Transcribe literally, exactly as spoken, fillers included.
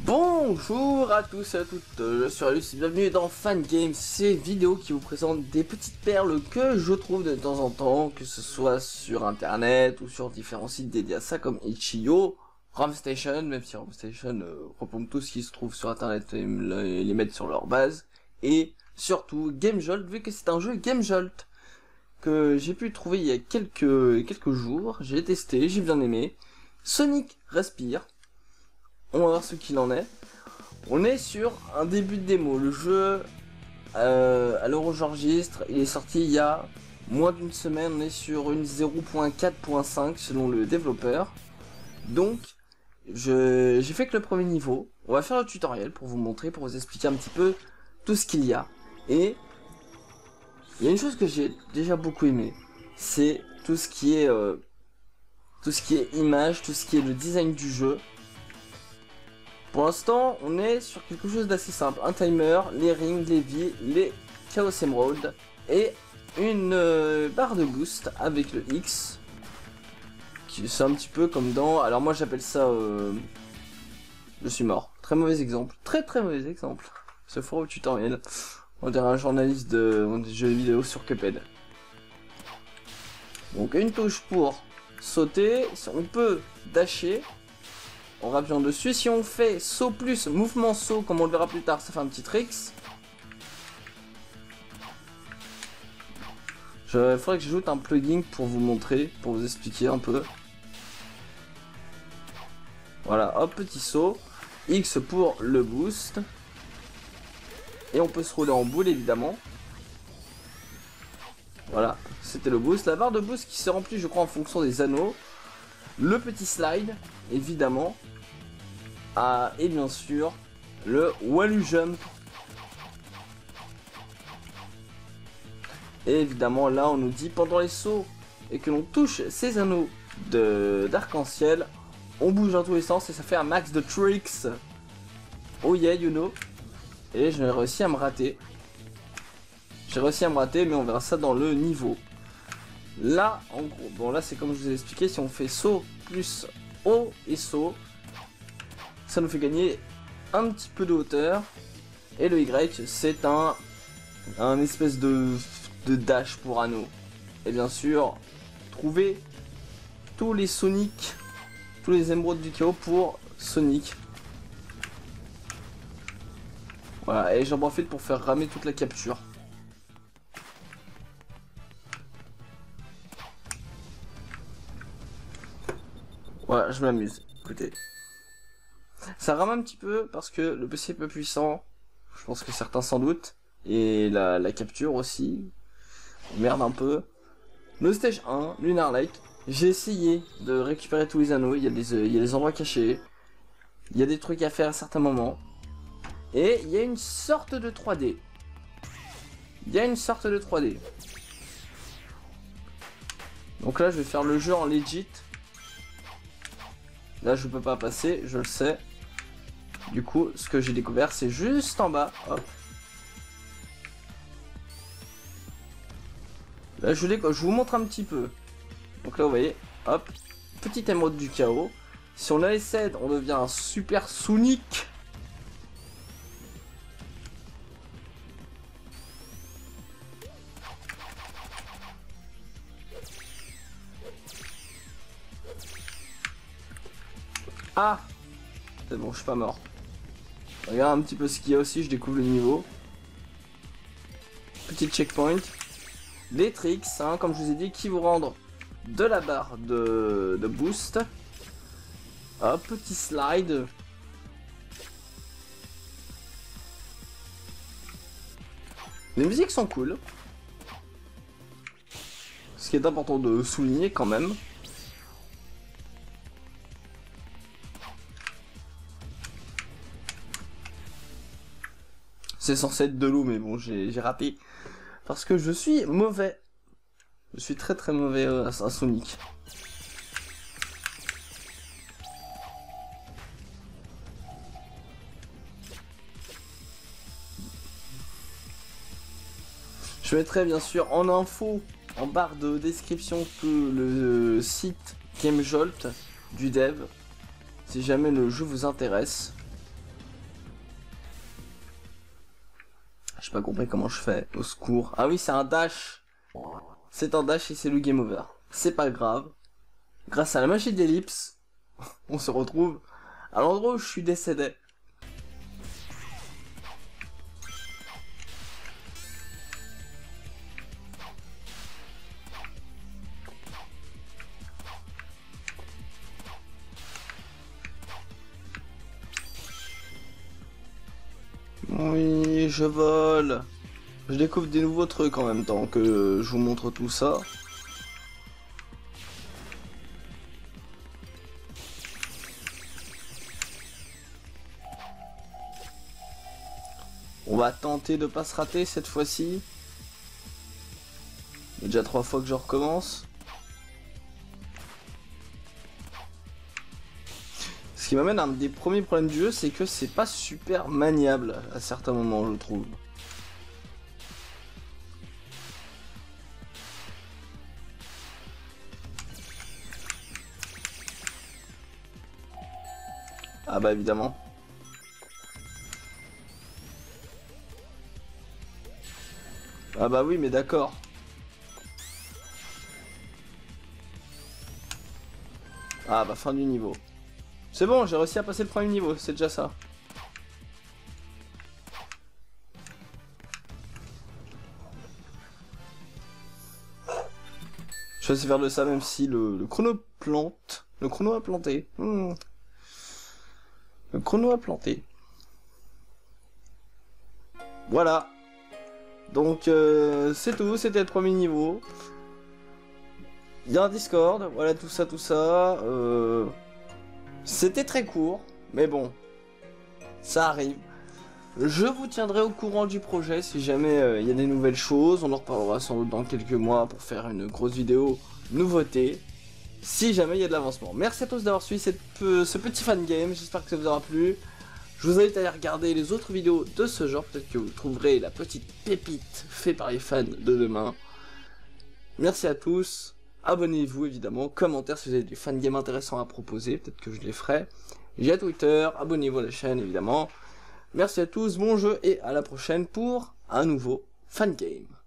Bonjour à tous et à toutes, je suis Alice et bienvenue dans Fan Games, ces vidéos qui vous présentent des petites perles que je trouve de temps en temps, que ce soit sur internet ou sur différents sites dédiés à ça comme itch point i o, ROMstation, même si ROMstation euh, repompe tout ce qui se trouve sur internet et les mettre sur leur base, et surtout GameJolt, vu que c'est un jeu GameJolt que j'ai pu trouver il y a quelques, quelques jours, j'ai testé, j'ai bien aimé. Sonic Respire. On va voir ce qu'il en est. On est sur un début de démo. Le jeu, euh, à l'heure où j'enregistre, il est sorti il y a moins d'une semaine. On est sur une zéro point quatre point cinq selon le développeur. Donc, je, j'ai fait que le premier niveau. On va faire le tutoriel pour vous montrer, pour vous expliquer un petit peu tout ce qu'il y a. Et il y a une chose que j'ai déjà beaucoup aimé, c'est tout ce qui est, euh, tout ce qui est image, tout ce qui est le design du jeu. Pour l'instant, on est sur quelque chose d'assez simple. Un timer, les rings, les vies, les Chaos Emerald et une euh, barre de boost avec le X. C'est un petit peu comme dans... Alors moi j'appelle ça... Euh... Je suis mort. Très mauvais exemple. Très très mauvais exemple. Ce fort au tutoriel. On dirait un journaliste de, de jeux vidéo sur Cuphead. Donc une touche pour sauter. On peut dasher en rappuyant dessus. Si on fait saut plus mouvement saut, comme on le verra plus tard, ça fait un petit tricks. Il faudrait que j'ajoute un plugin pour vous montrer, pour vous expliquer un peu. Voilà, hop, petit saut. X pour le boost. Et on peut se rouler en boule évidemment. Voilà, c'était le boost. La barre de boost qui se remplit, je crois, en fonction des anneaux. Le petit slide, évidemment. Ah, et bien sûr, le Wallu Jump. Et évidemment, là, on nous dit pendant les sauts et que l'on touche ces anneaux de d'arc-en-ciel, on bouge dans tous les sens et ça fait un max de tricks. Oh yeah, you know. Et j'ai réussi à me rater. J'ai réussi à me rater, mais on verra ça dans le niveau. Là, en gros, bon là c'est comme je vous ai expliqué, si on fait saut plus haut et saut, ça nous fait gagner un petit peu de hauteur. Et le Y, c'est un, un espèce de, de dash pour anneau. Et bien sûr, trouver tous les Sonic, tous les émeraudes du chaos pour Sonic. Voilà, et j'en profite pour faire ramer toute la capture. Voilà, je m'amuse. Écoutez. Ça rame un petit peu parce que le P C est peu puissant. Je pense que certains s'en doutent. Et la, la capture aussi. Merde un peu. Le stage un, Lunar Lake. J'ai essayé de récupérer tous les anneaux. Il y a des, il y a des endroits cachés. Il y a des trucs à faire à certains moments. Et il y a une sorte de trois D. Il y a une sorte de trois D. Donc là, je vais faire le jeu en legit. Là, je peux pas passer, je le sais. Du coup, ce que j'ai découvert, c'est juste en bas. Hop. Là, je, je vous montre un petit peu. Donc là, vous voyez, hop. Petite émeraude du chaos. Si on la essaie, on devient un super Sonic. Ah, c'est bon, je suis pas mort. Regarde un petit peu ce qu'il y a aussi, je découvre le niveau. Petit checkpoint. Des tricks, hein, comme je vous ai dit, qui vous rendent de la barre de, de boost. Hop, petit slide. Les musiques sont cool. Ce qui est important de souligner quand même. C'est censé être de l'eau, mais bon, j'ai raté. Parce que je suis mauvais. Je suis très très mauvais euh, à, à Sonic. Je mettrai bien sûr en info, en barre de description, que le site GameJolt du dev, si jamais le jeu vous intéresse. J'ai pas compris comment je fais. Au secours. Ah oui, c'est un dash. C'est un dash et c'est le game over. C'est pas grave. Grâce à la magie d'ellipse, on se retrouve à l'endroit où je suis décédé. Oui, je vole. Je découvre des nouveaux trucs en même temps que je vous montre tout ça. On va tenter de pas se rater cette fois-ci. Il y a déjà trois fois que je recommence. Ce qui m'amène à un des premiers problèmes du jeu, c'est que c'est pas super maniable à certains moments, je trouve. Ah bah évidemment. Ah bah oui, mais d'accord. Ah bah fin du niveau. C'est bon, j'ai réussi à passer le premier niveau, c'est déjà ça. Je vais essayer de faire de ça même si le, le chrono plante. Le chrono a planté. Hmm. Le chrono a planté. Voilà. Donc euh, c'est tout, c'était le premier niveau. Il y a un Discord, voilà tout ça, tout ça. Euh... C'était très court, mais bon, ça arrive. Je vous tiendrai au courant du projet si jamais euh, il y a des nouvelles choses. On en reparlera sans doute dans quelques mois pour faire une grosse vidéo nouveauté. Si jamais il y a de l'avancement. Merci à tous d'avoir suivi cette, euh, ce petit fan game, j'espère que ça vous aura plu. Je vous invite à aller regarder les autres vidéos de ce genre, peut-être que vous trouverez la petite pépite faite par les fans de demain. Merci à tous, abonnez-vous évidemment, commentaires si vous avez des fan games intéressants à proposer, peut-être que je les ferai. J'ai Twitter, abonnez-vous à la chaîne évidemment. Merci à tous, bon jeu et à la prochaine pour un nouveau fan game.